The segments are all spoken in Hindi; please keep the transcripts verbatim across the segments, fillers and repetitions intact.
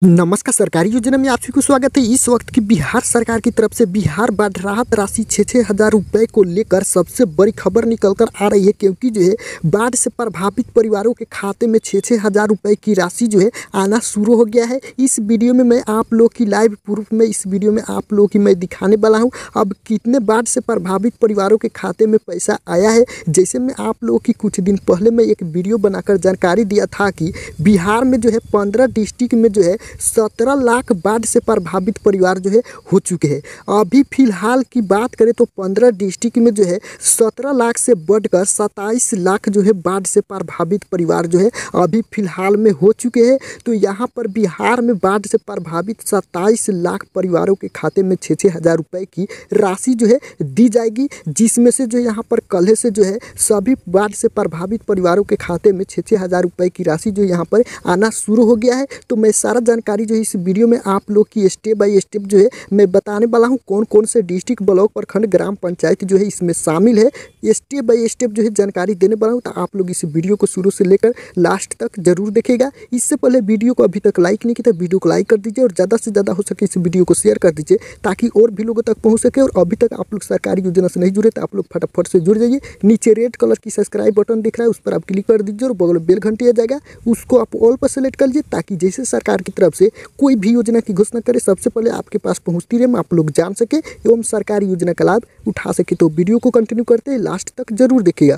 नमस्कार। सरकारी योजना में आप सभी को स्वागत है। इस वक्त की बिहार सरकार की तरफ से बिहार बाढ़ राहत राशि छः छः हज़ार रुपये को लेकर सबसे बड़ी खबर निकल कर आ रही है, क्योंकि जो है बाढ़ से प्रभावित परिवारों के खाते में छः छः हज़ार रुपये की राशि जो है आना शुरू हो गया है। इस वीडियो में मैं आप लोग की लाइव प्रूफ में इस वीडियो में आप लोग की मैं दिखाने वाला हूँ अब कितने बाढ़ से प्रभावित परिवारों के खाते में पैसा आया है। जैसे मैं आप लोग की कुछ दिन पहले मैं एक वीडियो बनाकर जानकारी दिया था कि बिहार में जो है पंद्रह डिस्ट्रिक्ट में जो है सत्रह लाख बाढ़ से प्रभावित परिवार जो है हो चुके हैं। अभी फिलहाल की बात करें तो पंद्रह डिस्ट्रिक्ट में जो है सत्रह लाख से बढ़कर सत्ताईस लाख जो है बाढ़ से प्रभावित परिवार जो है अभी फिलहाल में हो चुके हैं। तो यहाँ पर बिहार में बाढ़ से प्रभावित सत्ताईस लाख परिवारों के खाते में छः छः हज़ार रुपये की राशि जो है दी जाएगी, जिसमें से जो यहाँ पर कल से जो है सभी बाढ़ से प्रभावित परिवारों के खाते में छः छः हज़ार रुपये की राशि जो यहाँ पर आना शुरू हो गया है। तो मैं सारा जानकारी जो है इस वीडियो में आप लोग की स्टेप बाय स्टेप जो है मैं बताने वाला हूं। कौन कौन से डिस्ट्रिक्ट, ब्लॉक, प्रखंड, ग्राम पंचायत जो है इसमें शामिल है, स्टेप बाय स्टेप जो है जानकारी देने वाला हूं। तो आप लोग इस वीडियो को शुरू से लेकर लास्ट तक जरूर देखेगा। इससे पहले वीडियो को अभी तक लाइक नहीं किया तो वीडियो को लाइक कर दीजिए और ज़्यादा से ज़्यादा हो सके इस वीडियो को शेयर कर दीजिए, ताकि और भी लोगों तक पहुँच सके। और अभी तक आप लोग सरकारी योजना से नहीं जुड़े तो आप लोग फटाफट से जुड़ जाइए। नीचे रेड कलर की सब्सक्राइब बटन दिख रहा है, उस पर आप क्लिक कर दीजिए और बगल में बेल घंटी आ जाएगा, उसको आप ऑल पर सेलेक्ट कर लीजिए, ताकि जैसे सरकार की तरफ से कोई भी योजना की घोषणा करे सबसे पहले आपके पास पहुंचती रहे, आप लोग जान सके एवं सरकारी योजना का लाभ उठा सके। तो वीडियो को कंटिन्यू करते हैं, लास्ट तक जरूर देखिएगा।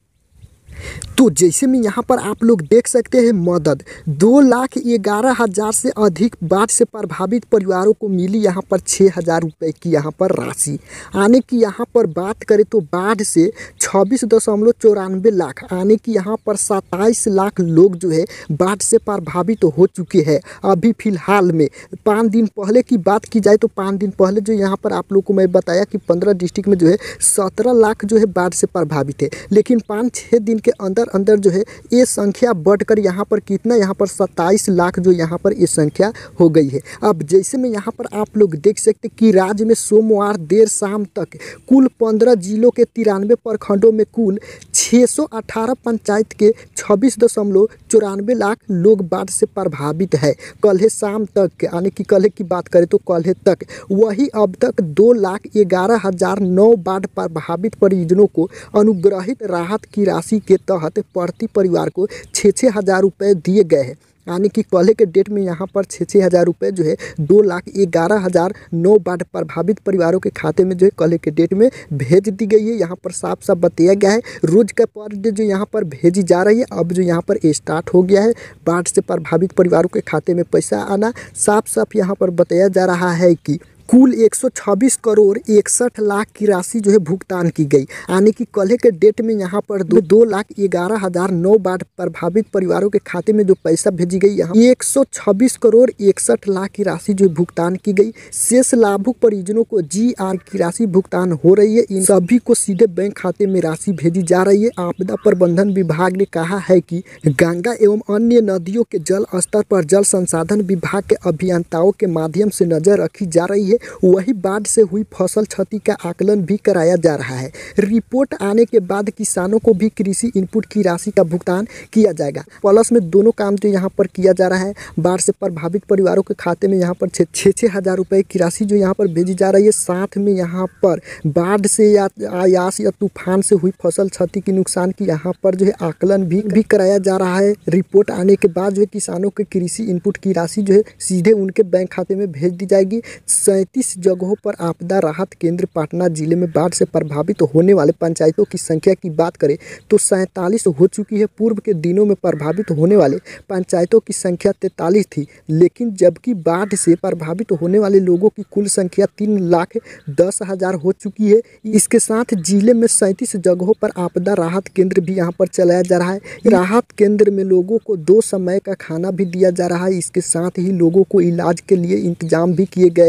तो जैसे में यहाँ पर आप लोग देख सकते हैं मदद दो लाख ग्यारह हज़ार से अधिक बाढ़ से प्रभावित परिवारों को मिली यहाँ पर छः हज़ार रुपये की यहाँ पर राशि आने की। यहाँ पर बात करें तो बाढ़ से छब्बीस दशमलव चौरानवे लाख आने की यहाँ पर सत्ताईस लाख लोग जो है बाढ़ से प्रभावित तो हो चुके हैं। अभी फिलहाल में पाँच दिन पहले की बात की जाए तो पाँच दिन पहले जो यहाँ पर आप लोग को मैं बताया कि पंद्रह डिस्ट्रिक्ट में जो है सत्रह लाख जो है बाढ़ से प्रभावित है, लेकिन पाँच छः दिन के अंदर अंदर जो है ये संख्या बढ़कर यहाँ पर कितना यहाँ पर सत्ताईस लाख जो यहाँ पर ये संख्या हो गई है। अब जैसे में यहाँ पर आप लोग देख सकते कि राज्य में सोमवार देर शाम तक कुल पंद्रह जिलों के तिरानवे प्रखंडों में कुल छः सौ अठारह पंचायत के छब्बीस दशमलव चौरानवे लाख लोग बाढ़ से प्रभावित है। कल है शाम तक, यानी कि कल की बात करें तो कल है तक वही अब तक दो लाख ग्यारह हज़ार नौ बाढ़ प्रभावित परिजनों को अनुग्रहित राहत की राशि के तहत प्रति परिवार को छः छः हज़ार रुपये दिए गए हैं। यानी कि पहले के डेट में यहाँ पर छः छः हज़ार रुपये जो है दो लाख ग्यारह हज़ार नौ बाढ़ प्रभावित परिवारों के खाते में जो है कल के डेट में भेज दी गई है। यहाँ पर साफ साफ बताया गया है रोज का पर डे जो यहाँ पर भेजी जा रही है। अब जो यहाँ पर स्टार्ट हो गया है बाढ़ से प्रभावित परिवारों के खाते में पैसा आना। साफ साफ यहाँ पर बताया जा रहा है कि कुल एक सौ छब्बीस करोड़ इकसठ लाख की राशि जो है भुगतान की गई। यानी कि कल के डेट में यहाँ पर दो दो लाख ग्यारह हज़ार नौ बाढ़ प्रभावित परिवारों के खाते में जो पैसा भेजी गई यहाँ एक सौ छब्बीस करोड़ इकसठ लाख की राशि जो भुगतान की गई। शेष लाभुक परिजनों को जी आर की राशि भुगतान हो रही है। इन सभी को सीधे बैंक खाते में राशि भेजी जा रही है। आपदा प्रबंधन विभाग ने कहा है कि गंगा एवं अन्य नदियों के जल स्तर पर जल संसाधन विभाग के अभियंताओं के माध्यम से नजर रखी जा रही है। वही बाढ़ से हुई फसल क्षति का आकलन भी कराया जा रहा है। रिपोर्ट आने के बाद किसानों को भी कृषि इनपुट की राशि का भुगतान किया जाएगा। प्लस में दोनों काम जो यहाँ पर किया जा रहा है, बाढ़ से प्रभावित परिवारों के खाते में यहाँ पर छः छः हज़ार रुपये की राशि जो यहाँ पर भेजी जा रही है। साथ में यहाँ पर बाढ़ से या आयास या तूफान से हुई फसल क्षति की नुकसान की यहाँ पर जो है आकलन भी, भी कराया जा रहा है। रिपोर्ट आने के बाद जो है किसानों के कृषि इनपुट की राशि जो है सीधे उनके बैंक खाते में भेज दी जाएगी। सैंतीस जगहों पर आपदा राहत केंद्र पटना जिले में बाढ़ से प्रभावित होने वाले पंचायतों की संख्या की बात करें तो सैंतालीस हो चुकी है। पूर्व के दिनों में प्रभावित होने वाले पंचायतों की संख्या तैंतालीस थी, लेकिन जबकि बाढ़ से प्रभावित होने वाले लोगों की कुल संख्या तीन लाख दस हज़ार हो चुकी है। इसके साथ जिले में सैंतीस जगहों पर आपदा राहत केंद्र भी यहाँ पर चलाया जा रहा है। राहत केंद्र में लोगों को दो समय का खाना भी दिया जा रहा है। इसके साथ ही लोगों को इलाज के लिए इंतजाम भी किए गए हैं।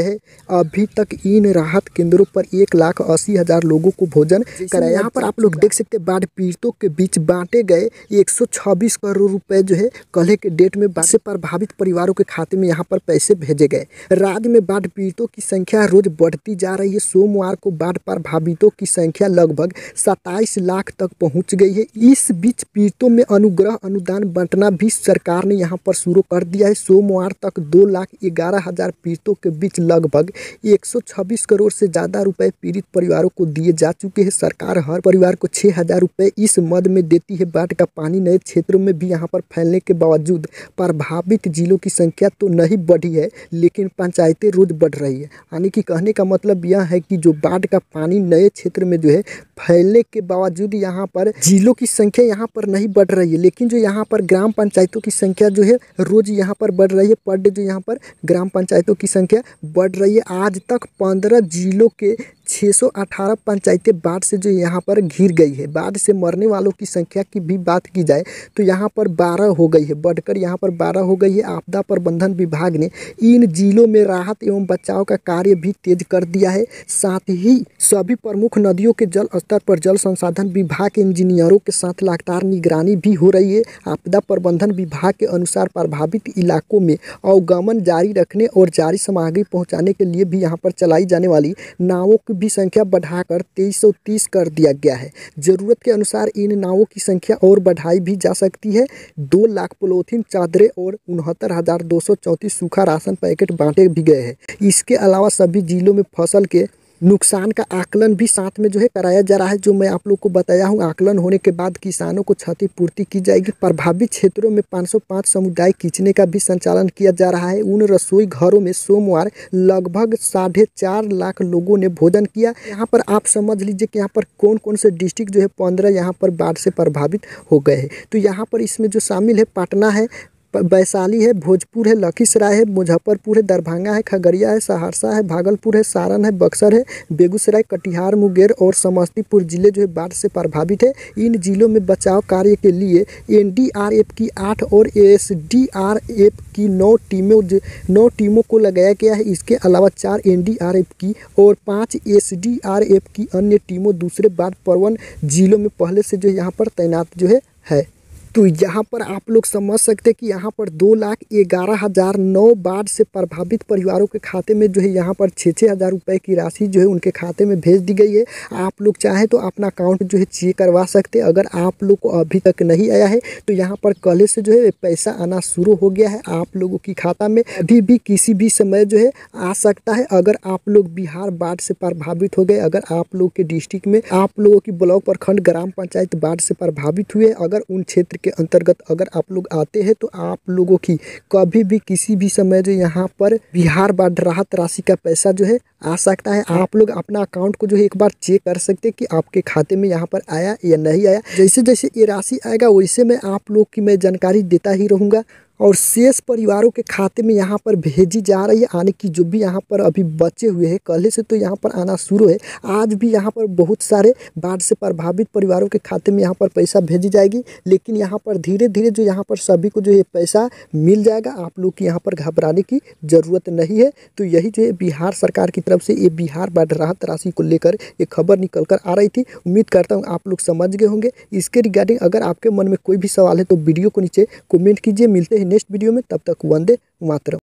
अभी तक इन राहत केंद्रों पर एक लाख अस्सी हजार लोगों को भोजन कराया। यहाँ पर आप लोग देख सकते हैं बाढ़ पीड़ितों के बीच बांटे गए एक सौ छब्बीस करोड़ रुपए जो है कल के डेट में बाढ़ से प्रभावित परिवारों के खाते में यहाँ पर पैसे भेजे गए। राज्य में बाढ़ पीड़ितों की संख्या रोज बढ़ती जा रही है। सोमवार को बाढ़ प्रभावितों की संख्या लगभग सत्ताईस लाख तक पहुंच गई है। इस बीच पीड़ितों में अनुग्रह अनुदान बांटना भी सरकार ने यहाँ पर शुरू कर दिया है। सोमवार तक दो लाख ग्यारह हजार पीड़ितों के बीच लगभग एक सौ छब्बीस करोड़ से ज्यादा रुपए पीड़ित परिवारों को दिए जा चुके हैं। सरकार हर परिवार को छह हजार रुपए इस मद में देती है। बाढ़ का पानी नए क्षेत्रों में भी यहाँ पर फैलने के बावजूद प्रभावित जिलों की संख्या तो नहीं बढ़ी है, लेकिन पंचायतें रोज बढ़ रही है। यानी कि कहने का मतलब यह है कि जो बाढ़ का पानी नए क्षेत्र में जो है फैलने के बावजूद यहाँ पर जिलों की संख्या यहाँ पर नहीं बढ़ रही है, लेकिन जो यहाँ पर ग्राम पंचायतों की संख्या जो है रोज यहाँ पर बढ़ रही है। पर डे जो यहाँ पर ग्राम पंचायतों की संख्या बढ़ रही है। आज तक पंद्रह जिलों के छह सौ अठारह पंचायतें बाढ़ से जो यहाँ पर घिर गई है। बाढ़ से मरने वालों की संख्या की भी बात की जाए तो यहाँ पर बारह हो गई है, बढ़कर यहाँ पर बारह हो गई है। आपदा प्रबंधन विभाग ने इन जिलों में राहत एवं बचाव का कार्य भी तेज कर दिया है। साथ ही सभी प्रमुख नदियों के जल स्तर पर जल संसाधन विभाग के इंजीनियरों के साथ लगातार निगरानी भी हो रही है। आपदा प्रबंधन विभाग के अनुसार प्रभावित इलाकों में अवगमन जारी रखने और जारी सामग्री पहुँचाने के लिए भी यहाँ पर चलाई जाने वाली नावों की भी संख्या बढ़ाकर तेईस सौ तीस कर दिया गया है। जरूरत के अनुसार इन नावों की संख्या और बढ़ाई भी जा सकती है। दो लाख पॉलीथीन चादरें और उनहत्तर हजार दो सौ चौंतीस सूखा राशन पैकेट बांटे भी गए हैं। इसके अलावा सभी जिलों में फसल के नुकसान का आकलन भी साथ में जो है कराया जा रहा है। जो मैं आप लोग को बताया हूँ, आकलन होने के बाद किसानों को क्षतिपूर्ति की जाएगी। प्रभावित क्षेत्रों में पाँच सौ पाँच सामुदायिक किचने का भी संचालन किया जा रहा है। उन रसोई घरों में सोमवार लगभग साढ़े चार लाख लोगों ने भोजन किया। यहाँ पर आप समझ लीजिए कि यहाँ पर कौन कौन से डिस्ट्रिक्ट जो है पंद्रह यहाँ पर बाढ़ से प्रभावित हो गए हैं। तो यहाँ पर इसमें जो शामिल है पटना है, वैशाली है, भोजपुर है, लखीसराय है, मुजफ्फरपुर है, दरभंगा है, खगड़िया है, सहरसा है, भागलपुर है, सारण है, बक्सर है, बेगूसराय, कटिहार, मुंगेर और समस्तीपुर जिले जो है बाढ़ से प्रभावित है। इन जिलों में बचाव कार्य के लिए एन डी आर एफ की आठ और एस डी आर एफ की नौ टीमों नौ टीमों को लगाया गया है। इसके अलावा चार एन डी आर एफ की और पाँच एस डी आर एफ की अन्य टीमों दूसरे बाढ़ प्रवण जिलों में पहले से जो यहाँ पर तैनात जो है है तो यहाँ पर आप लोग समझ सकते हैं कि यहाँ पर दो लाख ग्यारह हज़ार नौ बाढ़ से प्रभावित परिवारों के खाते में जो है यहाँ पर छः छः हज़ार रुपये की राशि जो है उनके खाते में भेज दी गई है। आप लोग चाहें तो अपना अकाउंट जो है चेक करवा सकते हैं। अगर आप लोग को अभी तक नहीं आया है तो यहाँ पर कल से जो है पैसा आना शुरू हो गया है आप लोगों की खाता में। अभी भी किसी भी समय जो है आ सकता है। अगर आप लोग बिहार बाढ़ से प्रभावित हो गए, अगर आप लोग के डिस्ट्रिक्ट में आप लोगों की ब्लॉक प्रखंड ग्राम पंचायत बाढ़ से प्रभावित हुए, अगर उन क्षेत्र के अंतर्गत अगर आप लोग आते हैं तो आप लोगों की कभी भी किसी भी समय जो यहाँ पर बिहार बाढ़ राहत राशि का पैसा जो है आ सकता है। आप लोग अपना अकाउंट को जो है एक बार चेक कर सकते हैं कि आपके खाते में यहाँ पर आया या नहीं आया। जैसे जैसे ये राशि आएगा वैसे मैं आप लोग की मैं जानकारी देता ही रहूँगा। और शेष परिवारों के खाते में यहाँ पर भेजी जा रही है। यानी कि जो भी यहाँ पर अभी बचे हुए हैं कल से तो यहाँ पर आना शुरू है। आज भी यहाँ पर बहुत सारे बाढ़ से प्रभावित परिवारों के खाते में यहाँ पर पैसा भेजी जाएगी, लेकिन यहाँ पर धीरे धीरे जो यहाँ पर सभी को जो है पैसा मिल जाएगा। आप लोग की यहाँ पर घबराने की ज़रूरत नहीं है। तो यही जो है बिहार सरकार की तरफ से ये बिहार बाढ़ राहत राशि को लेकर ये खबर निकल कर आ रही थी। उम्मीद करता हूँ आप लोग समझ गए होंगे। इसके रिगार्डिंग अगर आपके मन में कोई भी सवाल है तो वीडियो को नीचे कमेंट कीजिए। मिलते हैं नेक्स्ट वीडियो में, तब तक वंदे मातरम।